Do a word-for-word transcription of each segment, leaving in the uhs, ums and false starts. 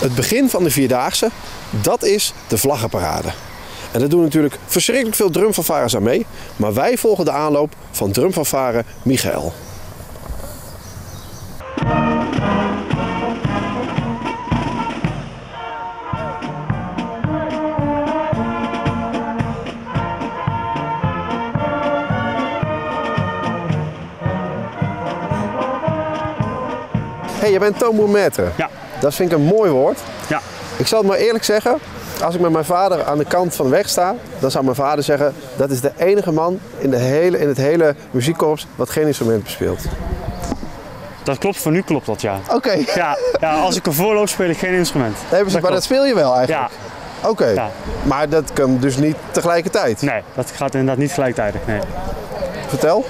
Het begin van de Vierdaagse, dat is de vlaggenparade. En daar doen natuurlijk verschrikkelijk veel drumfanfares aan mee. Maar wij volgen de aanloop van drumfanfare Michael. Hey, je bent tambourmaître. Ja. Dat vind ik een mooi woord. Ja. Ik zal het maar eerlijk zeggen, als ik met mijn vader aan de kant van de weg sta, dan zou mijn vader zeggen, dat is de enige man in, de hele, in het hele muziekkorps wat geen instrument bespeelt. Dat klopt, voor nu klopt dat, ja. Oké. Okay. Ja, ja, als ik ervoor loop speel ik geen instrument. Nee, precies, dat maar dat speel je wel eigenlijk? Ja. Oké, okay. Ja. Maar dat kan dus niet tegelijkertijd? Nee, dat gaat inderdaad niet gelijktijdig, nee. Vertel.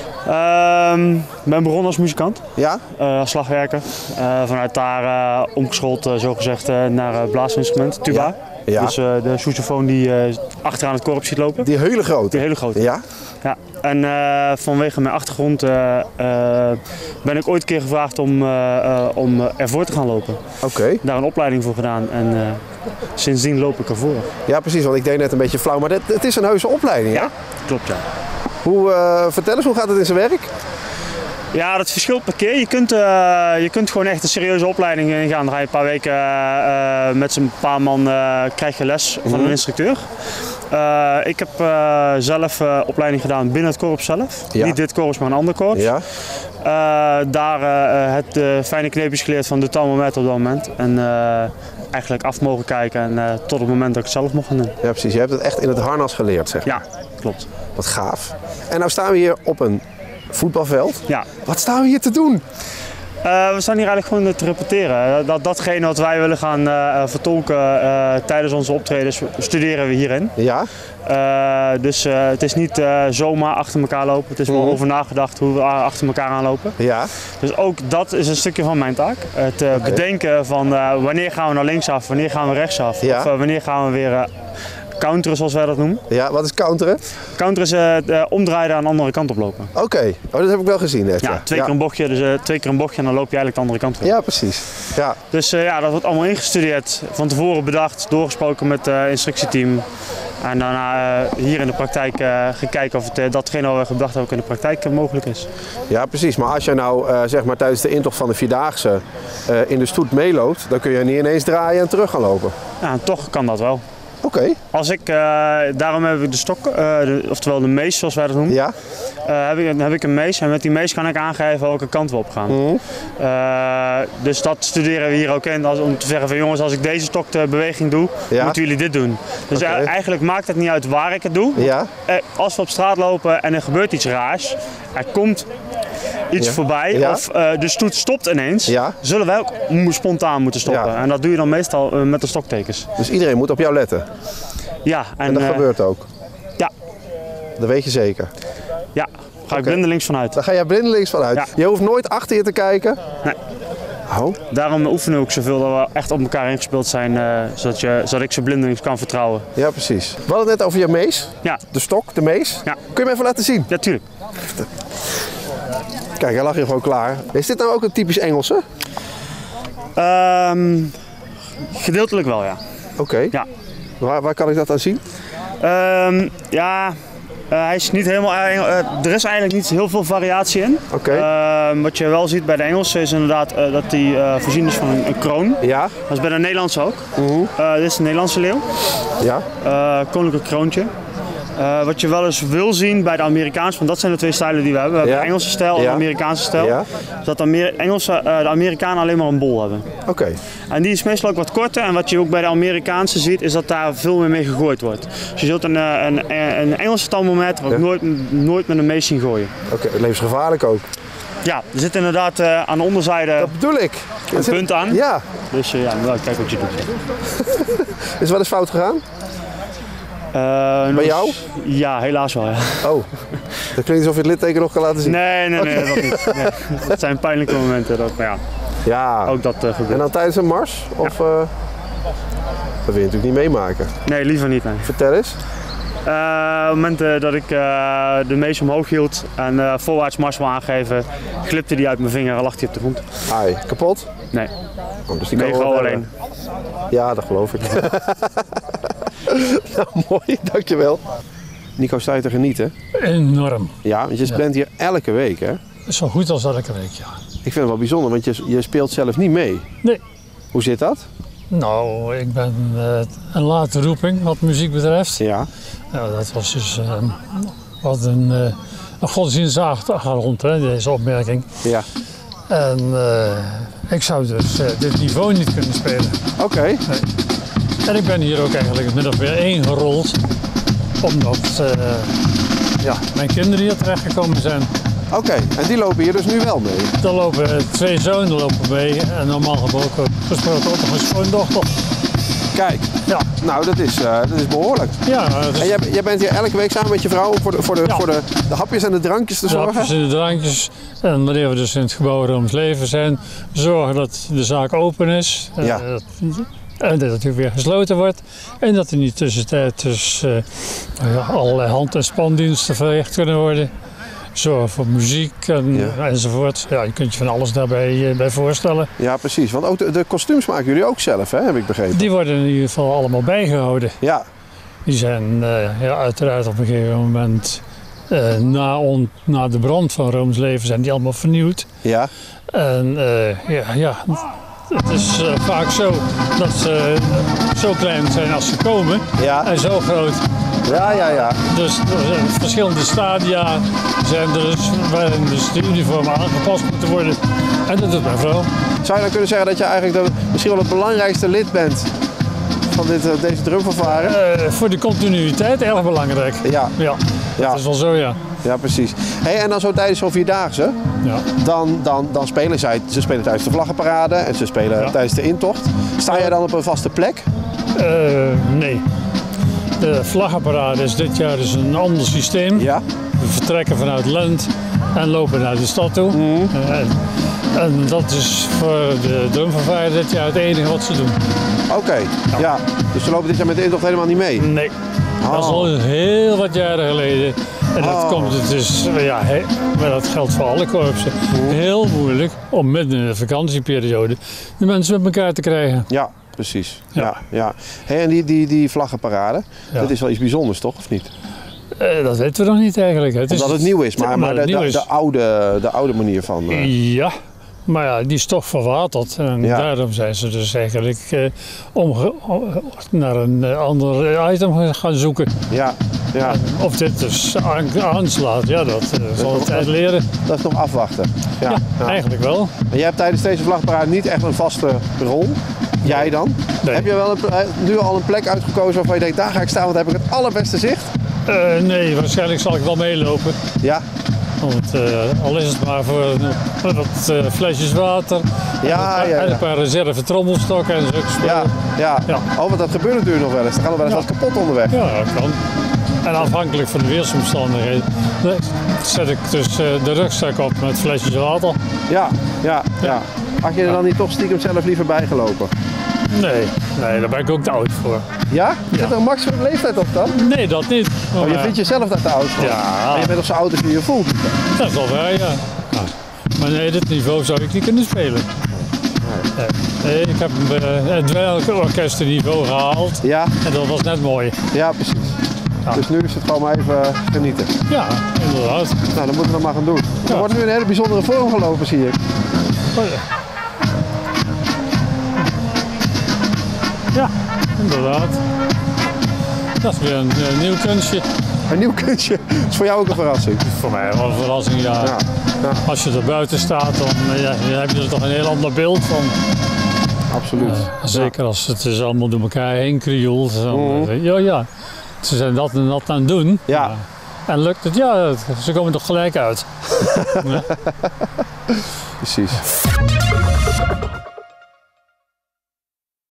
Ehm, ik ben begonnen als muzikant, ja? uh, als slagwerker. Uh, vanuit daar uh, omgeschoold, uh, zogezegd, uh, naar uh, blaasinstrument, tuba. Ja. Ja. Dus uh, de sousaphone die uh, achteraan het korps ziet lopen. Die hele grote? Die hele grote. Ja? Ja. En uh, vanwege mijn achtergrond uh, uh, ben ik ooit een keer gevraagd om, uh, uh, om ervoor te gaan lopen. Oké. Okay. Daar een opleiding voor gedaan en uh, sindsdien loop ik ervoor. Ja, precies, want ik deed net een beetje flauw, maar dit, het is een heuse opleiding, hè? Ja, klopt, ja. Hoe, uh, vertel eens, hoe gaat het in zijn werk? Ja, dat verschilt per keer. Je kunt, uh, je kunt gewoon echt een serieuze opleiding ingaan. Dan ga je een paar weken uh, met z'n paar man uh, krijg je les van een instructeur. Uh, ik heb uh, zelf uh, opleiding gedaan binnen het korps zelf. Ja. Niet dit korps, maar een ander korps. Ja. Uh, daar uh, het uh, fijne kneepjes geleerd van de tambourmaître op dat moment. En uh, eigenlijk af mogen kijken en uh, tot het moment dat ik het zelf mocht gaan doen. Ja, precies. Je hebt het echt in het harnas geleerd, zeg maar. Ja, klopt. Wat gaaf. En nou staan we hier op een voetbalveld. Ja. Wat staan we hier te doen? Uh, we staan hier eigenlijk gewoon te repeteren. Dat, datgene wat wij willen gaan uh, vertolken uh, tijdens onze optredens, studeren we hierin. Ja. Uh, dus uh, het is niet uh, zomaar achter elkaar lopen. Het is wel mm-hmm. over nagedacht hoe we achter elkaar aanlopen. Ja. Dus ook dat is een stukje van mijn taak. Het uh, okay. bedenken van uh, wanneer gaan we naar linksaf, wanneer gaan we rechtsaf. Ja. Of uh, wanneer gaan we weer uh, counteren, zoals wij dat noemen. Ja, wat is counteren? Counteren is uh, uh, omdraaien aan de andere kant oplopen. Oké, okay. Oh, dat heb ik wel gezien net. Ja, ja. twee ja. keer een bochtje, dus uh, twee keer een bochtje en dan loop je eigenlijk de andere kant op. Ja, precies. Ja. Dus uh, ja, dat wordt allemaal ingestudeerd, van tevoren bedacht, doorgesproken met het uh, instructieteam. En daarna uh, hier in de praktijk uh, gekeken of het, uh, datgene wat we bedacht hebben ook in de praktijk uh, mogelijk is. Ja, precies. Maar als je nou uh, zeg maar tijdens de intocht van de Vierdaagse uh, in de stoet meeloopt, dan kun je niet ineens draaien en terug gaan lopen. Ja, en toch kan dat wel. Oké. Okay. Als ik, uh, daarom heb ik de stok, uh, de, oftewel de mees zoals wij dat noemen. Ja. Uh, heb, ik, heb ik een mees en met die mees kan ik aangeven welke kant we op gaan. Mm-hmm. uh, dus dat studeren we hier ook in, als, om te zeggen van jongens, als ik deze stok de beweging doe, ja. moeten jullie dit doen. Dus okay. uh, eigenlijk maakt het niet uit waar ik het doe. Ja. Uh, als we op straat lopen en er gebeurt iets raars, er komt iets ja. voorbij ja. of uh, de stoet stopt ineens, ja. zullen wij ook spontaan moeten stoppen. Ja. En dat doe je dan meestal uh, met de stoktekens. Dus iedereen moet op jou letten? Ja. En, en dat uh, gebeurt ook? Ja. Dat weet je zeker? Ja, daar ga okay. ik blindelings vanuit. Daar ga jij blindelings vanuit? Ja. Je hoeft nooit achter je te kijken? Nee. Oh. Daarom oefenen we ook zoveel dat we echt op elkaar ingespeeld zijn, uh, zodat, je, zodat ik ze blindelings kan vertrouwen. Ja, precies. We hadden het net over je mees. Ja. De stok, de mees. Ja. Kun je me even laten zien? Ja, tuurlijk. Kijk, hij lag hier gewoon klaar. Is dit nou ook een typisch Engelse? Um, gedeeltelijk wel, ja. Oké. Okay. Ja. Waar, waar kan ik dat aan zien? Um, ja, uh, hij is niet helemaal. Uh, er is eigenlijk niet heel veel variatie in. Oké. Okay. Uh, wat je wel ziet bij de Engelse is inderdaad uh, dat die uh, voorzien is van een, een kroon. Ja. Dat is bij de Nederlandse ook. Uh-huh. uh, dit is een Nederlandse leeuw. Ja. Uh, koninklijk kroontje. Uh, wat je wel eens wil zien bij de Amerikaanse, want dat zijn de twee stijlen die we hebben. We hebben ja. de Engelse stijl en ja. de Amerikaanse stijl. Ja. Dus dat de, Amer- Engelse, uh, de Amerikanen alleen maar een bol hebben. Oké. Okay. En die is meestal ook wat korter. En wat je ook bij de Amerikaanse ziet, is dat daar veel meer mee gegooid wordt. Dus je zult een, een, een Engelse tambourmaître ook ja. nooit, nooit met een mees zien gooien. Oké, okay, levensgevaarlijk ook. Ja, er zit inderdaad uh, aan de onderzijde dat bedoel ik. een zit... punt aan. Ja. Dus uh, ja, nou, kijk wat je doet. Is het wel eens fout gegaan? Uh, Bij jou? Ja, helaas wel. Ja. Oh, dat klinkt alsof je het litteken nog kan laten zien. Nee, nee, nee, okay. dat niet. Nee. Dat zijn pijnlijke momenten. Dat, maar ja, ja, ook dat uh, gebeurt. En dan tijdens een mars? Of, ja. uh, dat wil je natuurlijk niet meemaken. Nee, liever niet. Nee. Vertel eens. Uh, op het moment uh, dat ik uh, de mees omhoog hield en uh, voorwaarts mars wil aangeven, glipte die uit mijn vinger en lag die op de grond. Ai, kapot? Nee. Oh, dus die nee, gewoon alleen. Ja, dat geloof ik. Nou, mooi, dankjewel. Nico, sta je te genieten? Enorm. Ja, want je ja. bent hier elke week, hè? Zo goed als elke week, ja. Ik vind het wel bijzonder, want je, je speelt zelf niet mee. Nee. Hoe zit dat? Nou, ik ben uh, een late roeping wat muziek betreft. Ja. Nou, dat was dus uh, wat een, uh, een godsdienstige achtergrond, hè, deze opmerking. Ja. En uh, ik zou dus uh, dit niveau niet kunnen spelen. Oké. Okay. Nee. En ik ben hier ook eigenlijk min of meer ingerold, omdat uh, ja, mijn kinderen hier terechtgekomen zijn. Oké, okay. En die lopen hier dus nu wel mee? Er lopen twee zonen lopen mee en normaal gesproken ook nog een schoondochter. Kijk, ja. Nou dat is, uh, dat is behoorlijk. Ja, dus... En jij, jij bent hier elke week samen met je vrouw voor de, voor de, ja. voor de, de hapjes en de drankjes te zorgen? De hapjes en de drankjes. En wanneer we dus in het gebouw Rooms Leven zijn, zorgen dat de zaak open is. Ja. Uh, dat, en dat het weer gesloten wordt. En dat er niet tussentijd dus, uh, ja, allerlei hand- en spandiensten verricht kunnen worden. Zorgen voor muziek en, ja. enzovoort. Ja, je kunt je van alles daarbij uh, bij voorstellen. Ja, precies. Want ook de, de kostuums maken jullie ook zelf, hè? Heb ik begrepen. Die worden in ieder geval allemaal bijgehouden. Ja. Die zijn uh, ja, uiteraard op een gegeven moment, uh, na, on, na de brand van Rooms Leven, zijn die allemaal vernieuwd. Ja. En uh, ja, ja, het is uh, vaak zo dat ze zo klein zijn als ze komen ja. en zo groot. Ja, ja, ja. Dus er zijn verschillende stadia zijn er dus, waarin dus de uniformen aangepast moeten worden. En dat doet mijn vrouw. Zou je dan kunnen zeggen dat je eigenlijk de, misschien wel het belangrijkste lid bent van dit, uh, deze drumfanfare? Uh, voor de continuïteit erg belangrijk. Ja. Ja, ja. Dat is wel zo, ja. Ja, precies. Hey, en dan zo tijdens zo'n vierdaagse, ja. dan, dan, dan spelen zij, ze spelen tijdens de vlaggenparade en ze spelen ja. tijdens de intocht. Sta jij dan op een vaste plek? Uh, nee. De vlaggenparade is dit jaar dus een ander systeem. Ja. We vertrekken vanuit Lent en lopen naar de stad toe. Mm. Uh, en dat is voor de drumfanfare dit jaar het enige wat ze doen. Oké, okay. ja. ja. Dus ze lopen dit jaar met de intocht helemaal niet mee? Nee. Oh. Dat is al heel wat jaren geleden. En dat oh. komt het dus, ja, he, maar dat geldt voor alle korpsen, mm. heel moeilijk om midden in de vakantieperiode de mensen met elkaar te krijgen. Ja. Precies, ja. ja, ja. Hey, en die, die, die vlaggenparade, ja. dat is wel iets bijzonders toch, of niet? Uh, dat weten we nog niet eigenlijk. Het Omdat is, het nieuw is, maar, maar de, de, de, oude, de oude manier van... Uh... Ja, maar ja, die is toch verwaterd. En ja. daarom zijn ze dus eigenlijk uh, omge- naar een uh, ander item gaan zoeken. Ja, ja. En of dit dus aan, aanslaat, ja, dat uh, zal de tijd leren. Dat is nog afwachten. Ja, ja, ja. eigenlijk wel. En jij hebt tijdens deze vlaggenparade niet echt een vaste rol. Jij dan? Nee. Heb je wel een, nu al een plek uitgekozen waarvan je denkt, daar ga ik staan, want dan heb ik het allerbeste zicht? Uh, nee, waarschijnlijk zal ik wel meelopen. Ja? Want uh, al is het maar voor uh, wat uh, flesjes water ja, en, ja, ja. en een paar reserve trommelstokken en zulke spullen. Ja, ja. ja. Oh, want dat gebeurt natuurlijk nog wel eens. Dan gaan er wel eens ja. wat kapot onderweg. Ja, dat kan. En afhankelijk van de weersomstandigheden zet ik dus uh, de rugzak op met flesjes water. Ja, ja, ja. ja. Had je er dan niet toch stiekem zelf liever bij gelopen? Nee, nee, daar ben ik ook te oud voor. Ja? Zit ja. er een maximum leeftijd op dan? Nee, dat niet. Oh, je vindt jezelf daar te oud voor? Ja. Maar je bent op zo oud als je je voelt? Dat is wel waar, ja. ja. Maar nee, dit niveau zou ik niet kunnen spelen. Nee. Nee, ik heb uh, het dweilorkestenniveau gehaald. Ja. En dat was net mooi. Ja, precies. Ja. Dus nu is het gewoon maar even genieten. Ja, inderdaad. Nou, dan moeten we dat maar gaan doen. Ja. Er wordt nu een hele bijzondere vorm gelopen, zie ik. Oh, ja. Ja, inderdaad. Dat is weer een, een nieuw kunstje. Een nieuw kunstje? Dat is voor jou ook een verrassing? Voor mij wel een verrassing, ja. ja. ja. Als je er buiten staat, dan, ja, dan heb je er toch een heel ander beeld van. Absoluut. Uh, zeker als het dus allemaal door elkaar heen krioelt. Mm. Ja, ja. Ze zijn dat en dat aan het doen. Ja. En lukt het? Ja, ze komen toch gelijk uit. Ja. Precies.